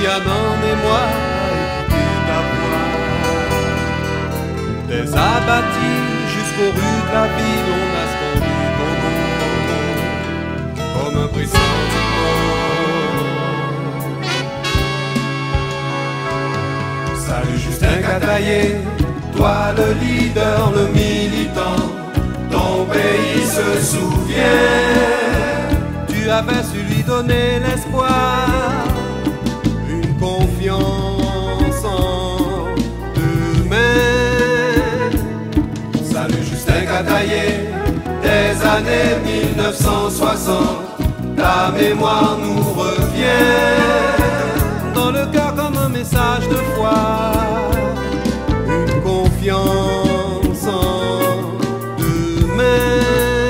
bien en mémoire écouter ta voix. Des abattis jusqu'aux rues de la ville, on a scandu ton nom comme un pressentiment. Salut Justin Cataillé, toi le leader, le militant, ton pays se souvient. Tu avais su lui donner l'espoir, une confiance en eux-mêmes. Salut Justin Cataillé, des années 1960, ta mémoire nous revient. Dans le cœur comme un message de foi, une confiance en eux-mêmes.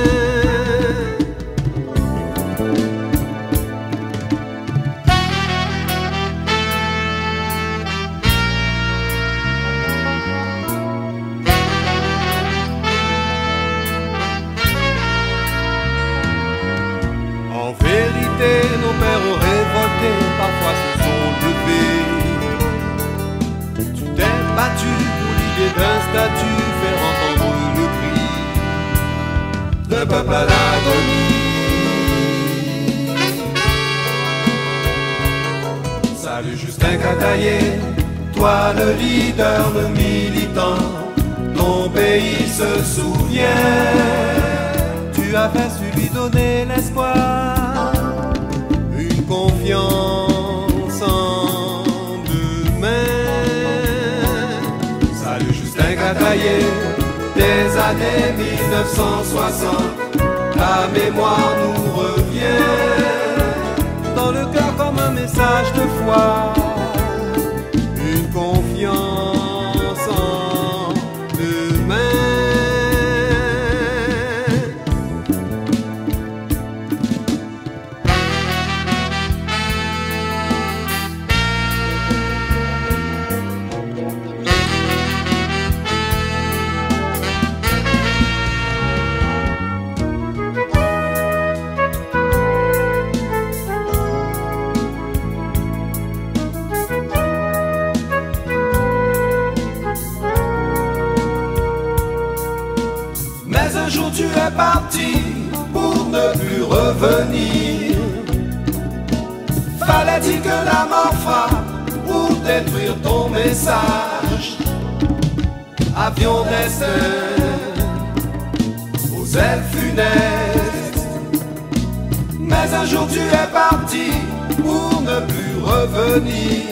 En vérité, nos pères ont révolté, parfois se sont levés. Tu t'es battu pour l'idée d'un statut, faire entendre le cri d'un peuple à l'agonie. Salut Justin Cataillé, toi le leader, le militant, ton pays se souvient. Tu avais su lui donner l'espoir, une confiance en eux-mêmes. Salut Justin Cataillé, des années 1960, la mémoire nous revient. Dans le cœur comme un message de foi, une confiance en eux-mêmes. Mais un jour tu es parti pour ne plus revenir. Fallait-il que la mort frappe pour détruire ton message? Avion destin aux ailes funestes. Mais un jour tu es parti pour ne plus revenir.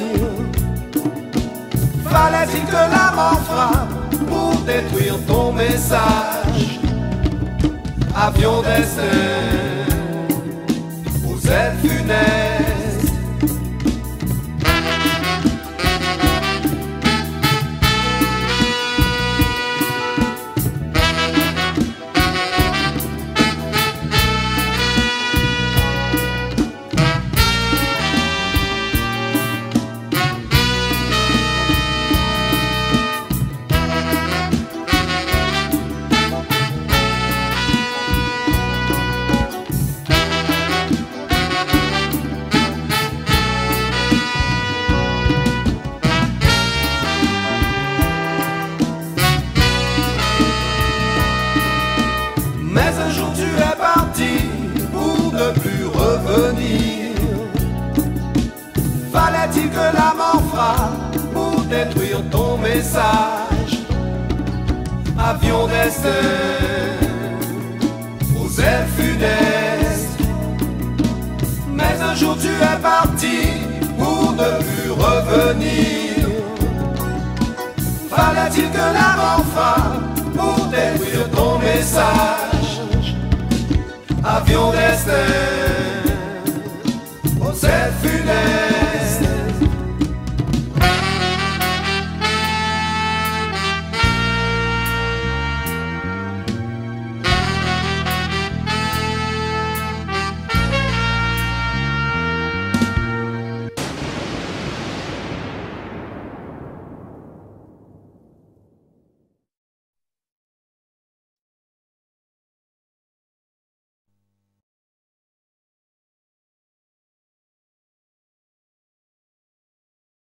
Fallait-il que la mort frappe pour détruire ton message? Avion destin aux ailes funestes. Mais un jour tu es parti pour ne plus revenir. Fallait-il que la mort frappe pour détruire ton message? Avion destin aux ailes funestes. Mais un jour tu es parti pour ne plus revenir. Fallait-il que la mort frappe pour détruire ton message? Avion destin